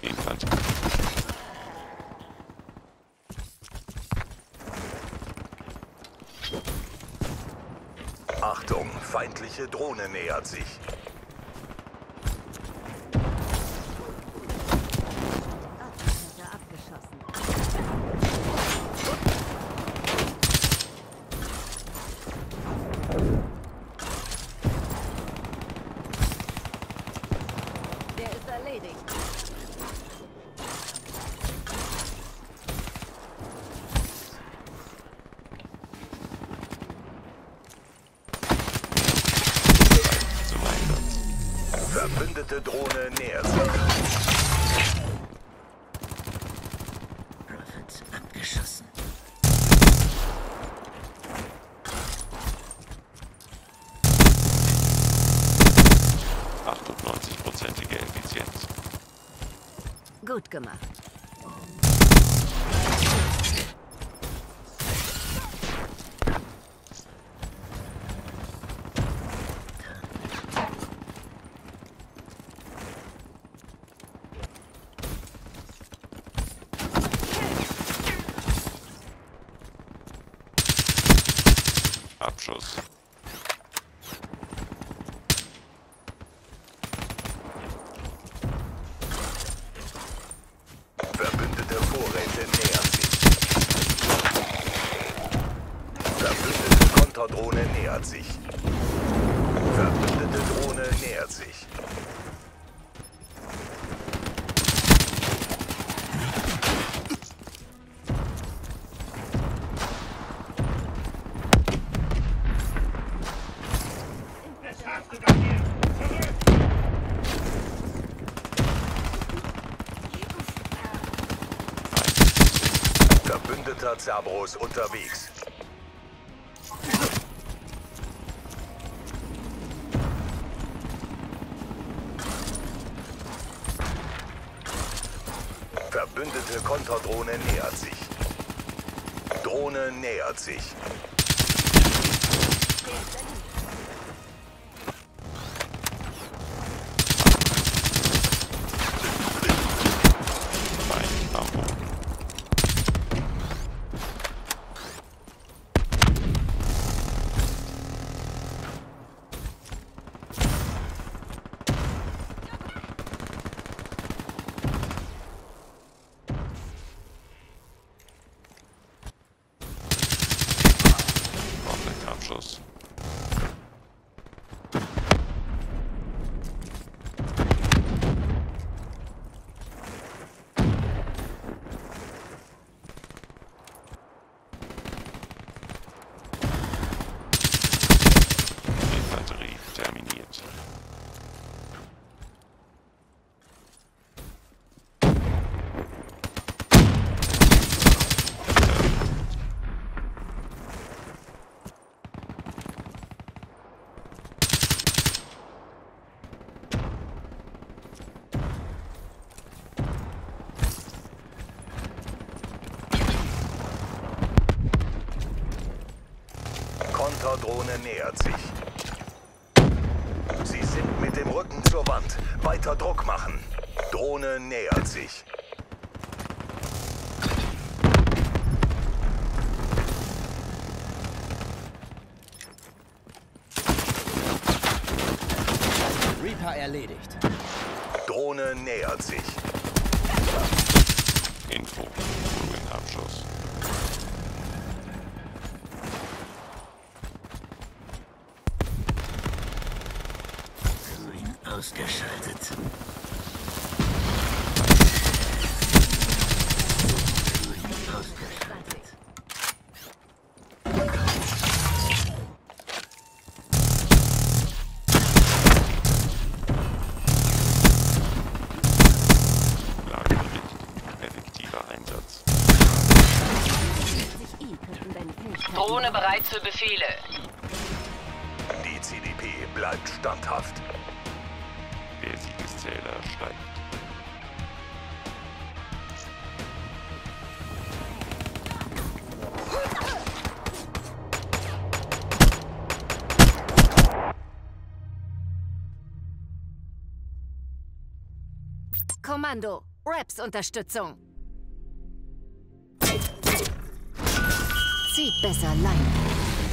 Infanterie. Achtung, feindliche Drohne nähert sich. Der ist erledigt. Zum Einsatz. Verbündete Drohne nähert sich. Prophet abgeschossen. Prozentige Effizienz. Gut gemacht. Abschuss. Verbündete Vorräte nähern sich. Verbündete Konterdrohne nähert sich. Verbündete Drohne nähert sich. Verbündeter Cerberus unterwegs. Verbündete Konterdrohne nähert sich. Drohne nähert sich. Feind am Boden. Abschuss. Infanterie terminiert. Konterdrohne nähert sich. Sie sind mit dem Rücken zur Wand. Weiter Druck machen. Drohne nähert sich. Reaper erledigt. Drohne nähert sich. Info. Abschuss. Ausgeschaltet. Ausgeschaltet. Lagebericht. Effektiver Einsatz. Drohne bereit für Befehle. Die CDP bleibt standhaft. Der Siegeszähler steigt. Kommando. Raps-Unterstützung. Zieht besser Leine.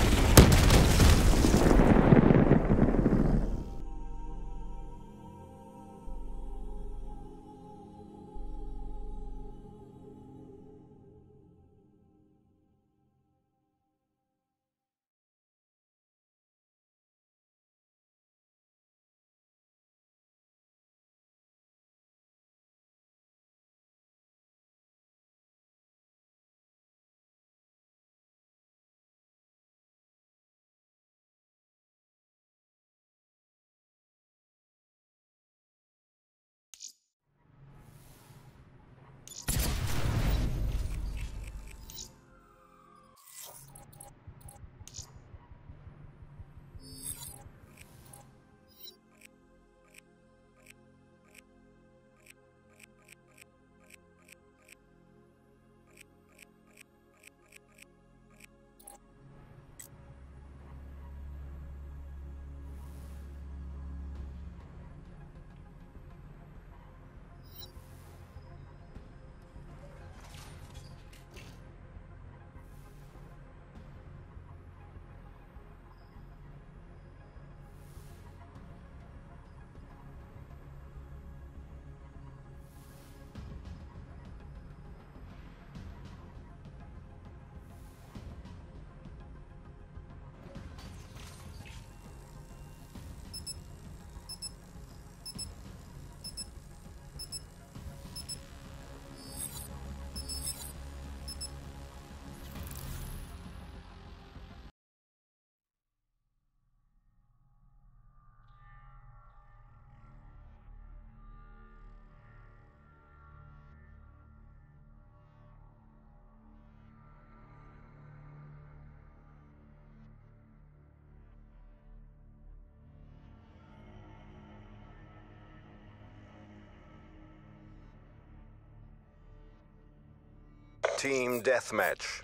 Team Deathmatch.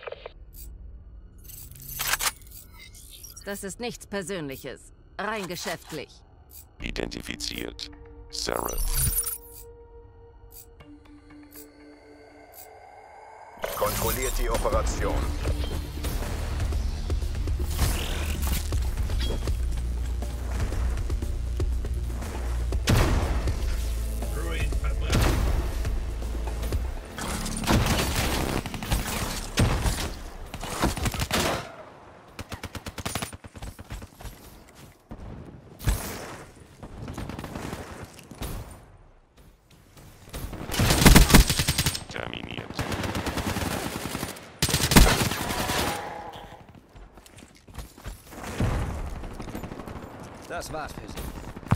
Das ist nichts Persönliches. Rein geschäftlich. Identifiziert. Sarah. Kontrolliert die Operation. Terminiert. Das war's für Sie.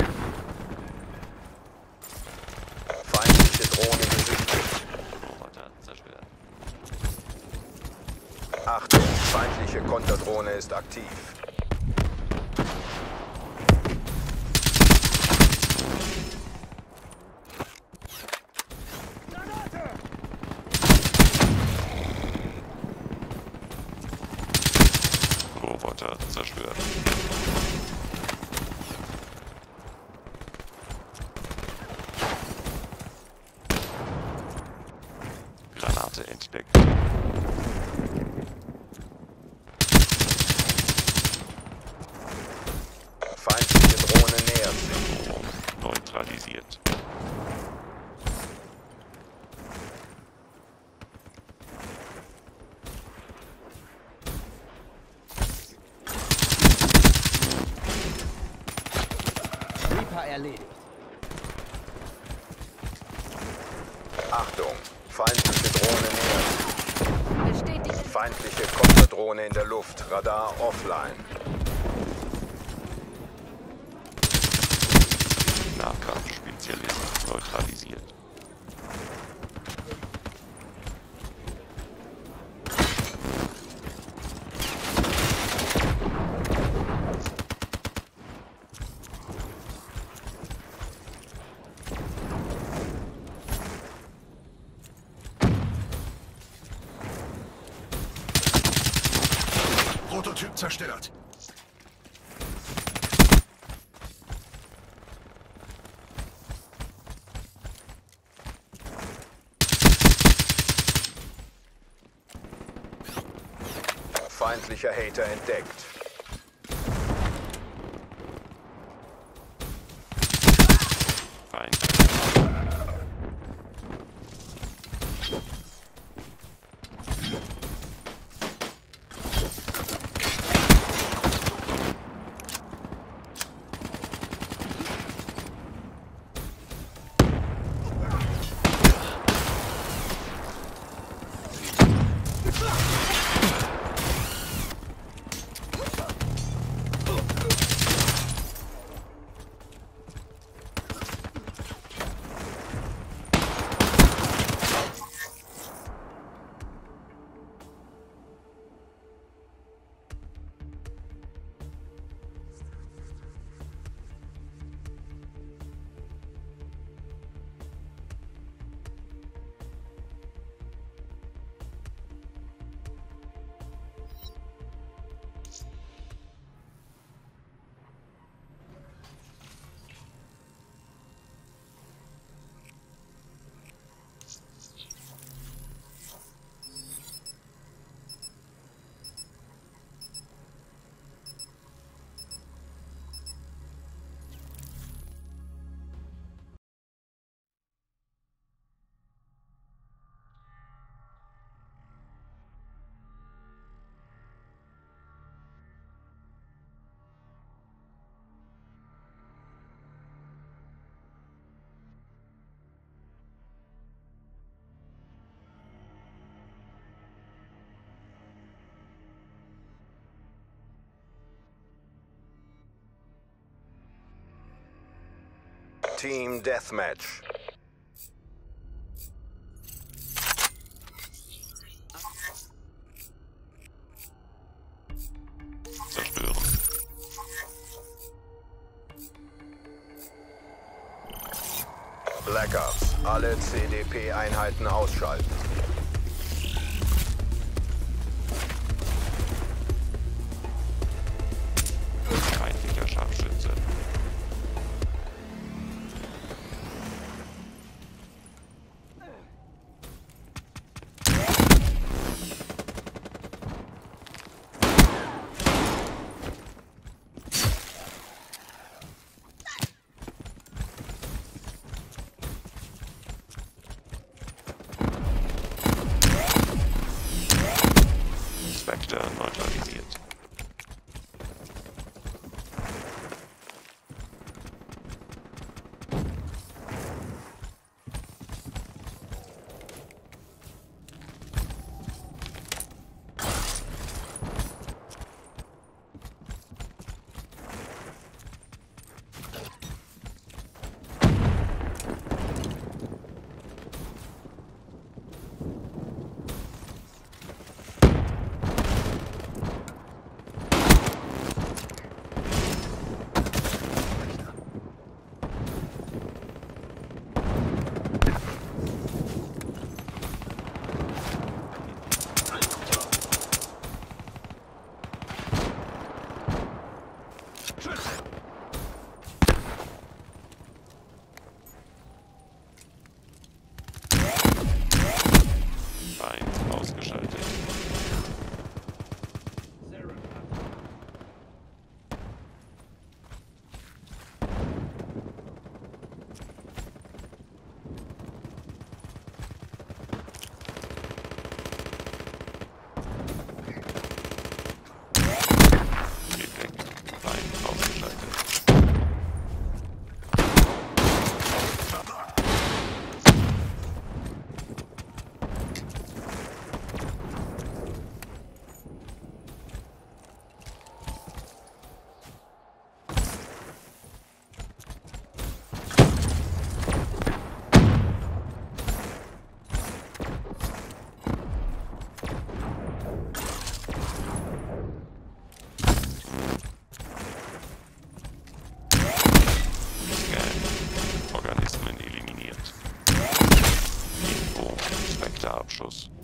Feindliche Drohne gesichtet. Roboter zerstört. Achtung, feindliche Konterdrohne ist aktiv. Roboter zerstört. Granate entdeckt. Feindliche Drohne nähert sich. Bedrohung neutralisiert. Reaper erledigt. Achtung, feindliche Drohne nähert sich. Bestätigt. Feindliche Konterdrohne in der Luft. Radar offline. Nahkampfspezialist neutralisiert. Prototyp zerstört. Feindlicher Hater entdeckt. Feind. Team Deathmatch. Zerstören. Black Ops. Alle CDP-Einheiten ausschalten. Feindlicher Scharfschütze. Spectre neutralisiert. Feind ausgeschaltet. Defekt. Feind ausgeschaltet. Organismen eliminiert. Info, Spectre-Abschuss.